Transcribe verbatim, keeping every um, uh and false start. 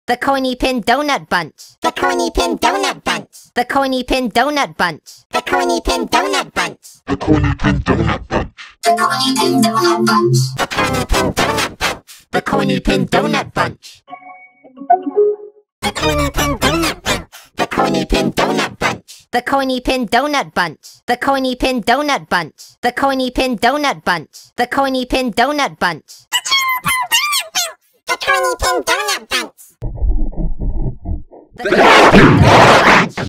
The Coiny Pin Donut Bunch. The Coiny Pin Donut Bunch. The Coiny Pin Donut Bunch. The Coiny Pin Donut Bunch. The Coiny Pin Donut Bunch. The Coiny Pin Donut Bunch. The Coiny Pin Donut Bunch. The Coiny Pin Donut Bunch. The Coiny Pin Donut Bunch. The Coiny Pin Donut Bunch. The Coiny Pin Donut Bunch. The Coiny Pin Donut Bunch. The Coiny Pin Donut Bunch. The Coiny Pin Donut Bunch. The Coiny Pin Donut Bunch.